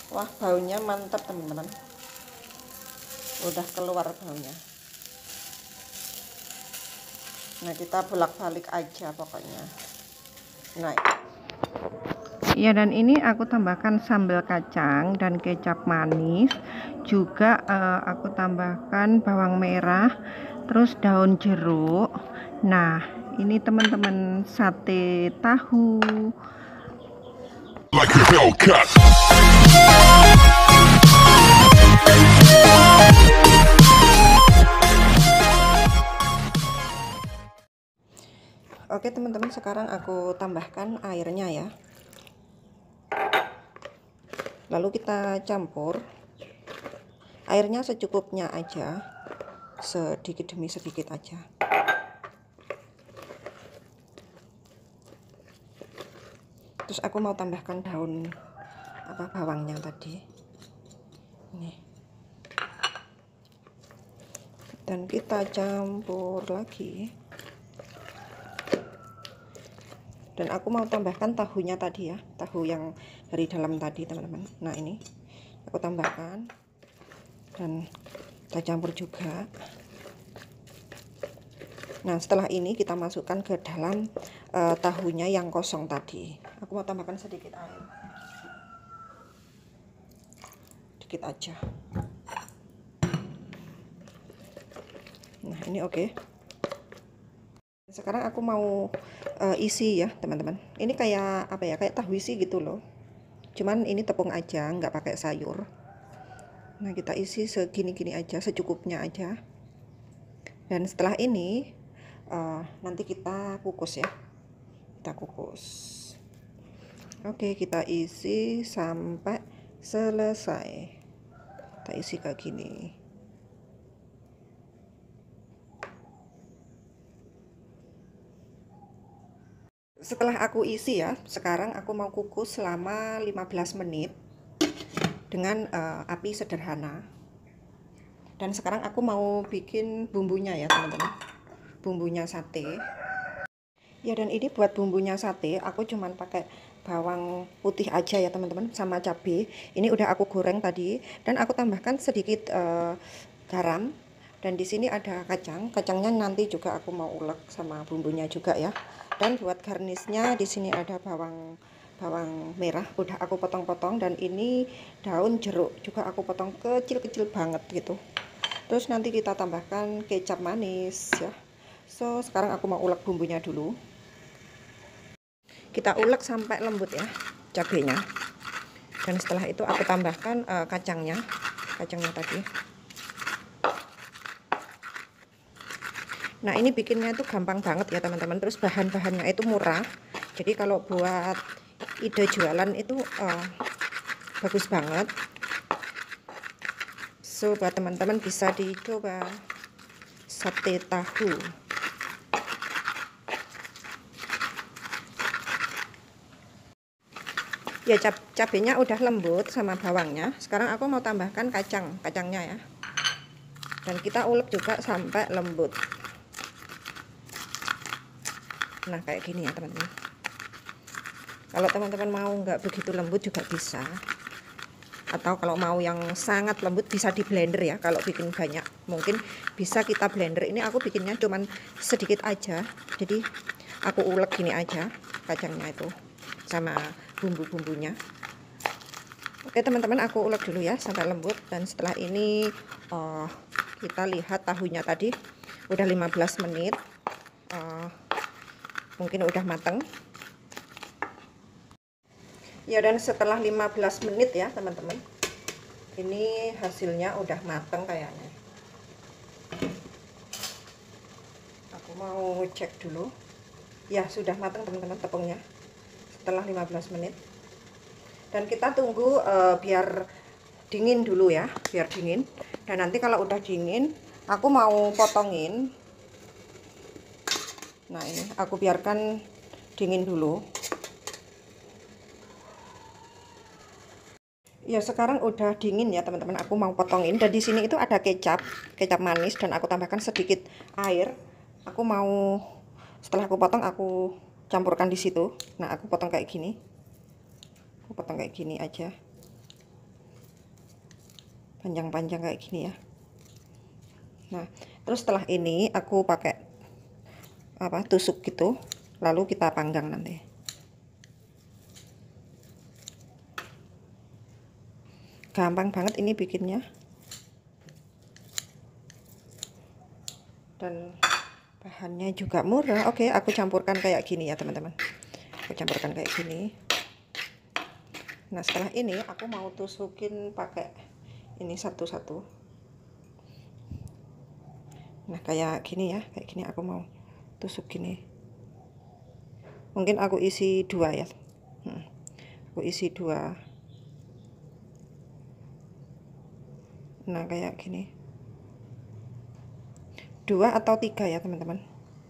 Wah, baunya mantap teman-teman. Udah keluar baunya. Nah, kita bolak-balik aja pokoknya. Nah, iya, dan ini aku tambahkan sambal kacang dan kecap manis. Juga aku tambahkan bawang merah, terus daun jeruk. Nah, ini teman-teman sate tahu. Like a Hellcat. Oke teman-teman, sekarang aku tambahkan airnya ya. Lalu kita campur. Airnya secukupnya aja, sedikit demi sedikit aja. Terus aku mau tambahkan daun bawangnya tadi. Nih. Dan kita campur lagi. Dan aku mau tambahkan tahunya tadi ya, tahu yang dari dalam tadi teman-teman. Nah, ini aku tambahkan dan kita campur juga. Nah, setelah ini kita masukkan ke dalam tahunya yang kosong tadi. Aku mau tambahkan sedikit air, sedikit aja. Nah, ini oke. Sekarang aku mau isi ya teman-teman. Ini kayak apa ya, kayak tahu isi gitu loh. Cuman ini tepung aja, nggak pakai sayur. Nah, kita isi segini-gini aja, secukupnya aja. Dan setelah ini nanti kita kukus ya. Kita kukus. Oke, kita isi sampai selesai. Kita isi kayak gini. Setelah aku isi ya, sekarang aku mau kukus selama 15 menit dengan api sederhana. Dan sekarang aku mau bikin bumbunya ya teman-teman, bumbunya sate ya. Dan ini buat bumbunya sate aku cuman pakai bawang putih aja ya teman-teman, sama cabai. Ini udah aku goreng tadi, dan aku tambahkan sedikit garam. Dan di sini ada kacangnya nanti juga aku mau ulek sama bumbunya juga ya. Dan buat garnisnya di sini ada bawang merah udah aku potong-potong, dan ini daun jeruk juga aku potong kecil-kecil banget gitu. Terus nanti kita tambahkan kecap manis ya. So, sekarang aku mau ulek bumbunya dulu. Kita ulek sampai lembut ya cabenya. Dan setelah itu aku tambahkan kacangnya tadi. Nah, ini bikinnya itu gampang banget ya teman-teman. Terus bahan-bahannya itu murah. Jadi kalau buat ide jualan itu bagus banget. So, buat teman-teman bisa dicoba sate tahu. Ya, cabenya udah lembut sama bawangnya. Sekarang aku mau tambahkan kacangnya ya. Dan kita ulek juga sampai lembut. Nah, kayak gini ya teman-teman. Kalau teman-teman mau nggak begitu lembut juga bisa, atau kalau mau yang sangat lembut bisa di blender ya. Kalau bikin banyak mungkin bisa kita blender. Ini aku bikinnya cuman sedikit aja, jadi aku ulek gini aja kacangnya itu sama bumbu-bumbunya. Oke teman-teman, aku ulek dulu ya sampai lembut. Dan setelah ini kita lihat tahunya tadi udah 15 menit, mungkin udah mateng ya. Dan setelah 15 menit ya teman-teman, ini hasilnya udah mateng kayaknya. Aku mau cek dulu ya, sudah mateng teman-teman tepungnya setelah 15 menit. Dan kita tunggu biar dingin dulu ya, biar dingin. Dan nanti kalau udah dingin aku mau potongin. Nah, ini aku biarkan dingin dulu. Ya, sekarang udah dingin ya teman-teman. Aku mau potongin. Dan di sini itu ada kecap manis, dan aku tambahkan sedikit air. Aku mau, setelah aku potong aku campurkan di situ. Nah, aku potong kayak gini. Aku potong kayak gini aja. panjang-panjang kayak gini ya. Nah, terus setelah ini aku pakai tusuk gitu, lalu kita panggang nanti. Gampang banget ini bikinnya. Dan bahannya juga murah. Oke, aku campurkan kayak gini ya teman-teman. Aku campurkan kayak gini. Nah, setelah ini aku mau tusukin pakai ini satu-satu. Nah, kayak gini ya, kayak gini aku mau tusuk gini. Mungkin aku isi 2 ya. Aku isi 2. Nah, kayak gini. 2 atau 3 ya teman-teman.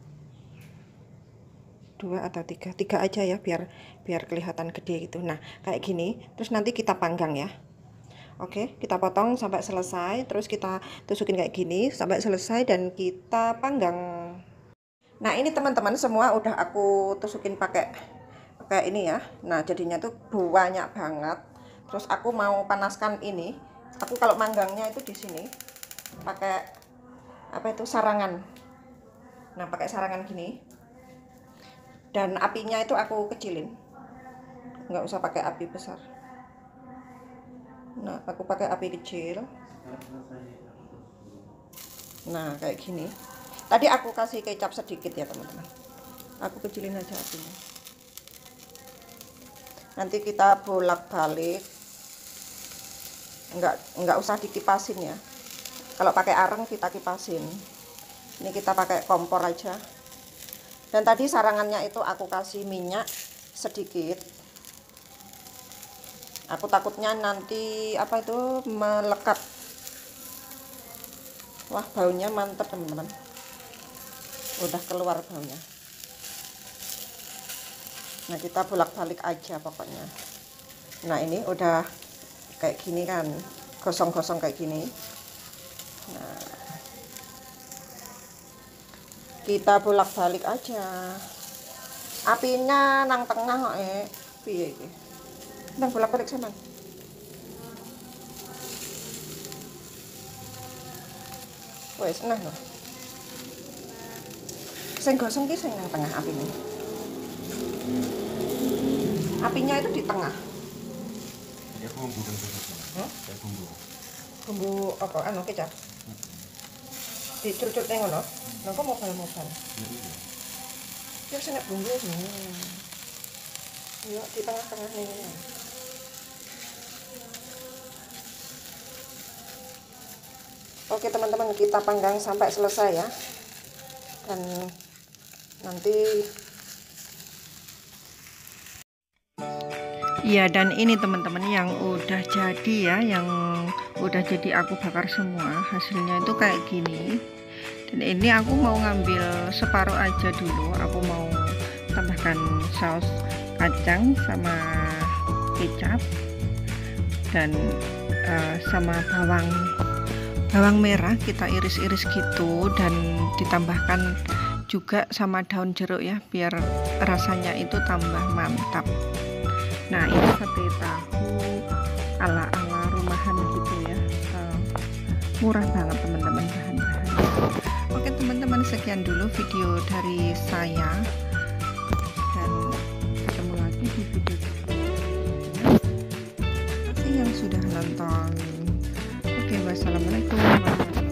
2 atau 3 aja ya, biar kelihatan gede gitu. Nah, kayak gini. Terus nanti kita panggang ya. Oke, kita potong sampai selesai, terus kita tusukin kayak gini sampai selesai dan kita panggang. Nah, ini teman-teman semua udah aku tusukin pakai ini ya. Nah, jadinya tuh banyak banget. Terus aku mau panaskan ini. Aku kalau manggangnya itu di sini pakai sarangan. Nah, pakai sarangan gini. Dan apinya itu aku kecilin. Nggak usah pakai api besar. Nah, aku pakai api kecil. Nah, kayak gini. Tadi aku kasih kecap sedikit ya teman-teman. Aku kecilin aja apinya. Nanti kita bolak-balik. Enggak usah dikipasin ya. Kalau pakai areng kita kipasin. Ini kita pakai kompor aja. Dan tadi sarangannya itu aku kasih minyak sedikit. Aku takutnya nanti melekat. Wah, baunya mantap teman-teman. Udah keluar baunya. Nah, kita bolak-balik aja pokoknya. Nah, ini udah kayak gini kan, gosong-gosong kayak gini. Nah, kita bolak-balik aja. Apinya nang tengah kok piye iki. Nang bolak-balik sama. Wes, nah. Sing gosong ki sing nang tengah apinya. Apinya itu di tengah. Ya bumbu kan ya bumbu. Bumbu apa kecap? Dicucuk nang ngono. Lha kok mobal-mobal. Ya sing bumbu Yuk di tengah-tengah ini. Oke teman-teman, kita panggang sampai selesai ya. Dan nanti ya, dan ini teman-teman yang udah jadi ya, yang udah jadi aku bakar semua. Hasilnya itu kayak gini. Dan ini aku mau ngambil separuh aja dulu. Aku mau tambahkan saus kacang sama kecap dan sama bawang merah kita iris-iris gitu, dan ditambahkan juga sama daun jeruk ya, biar rasanya itu tambah mantap. Nah, ini sate tahu ala-ala rumahan gitu ya, murah banget teman-teman bahan-bahannya. Oke teman-teman, sekian dulu video dari saya, dan ketemu lagi di video berikutnya. Terima kasih yang sudah nonton. Oke, wassalamualaikum warahmatullahi wabarakatuh.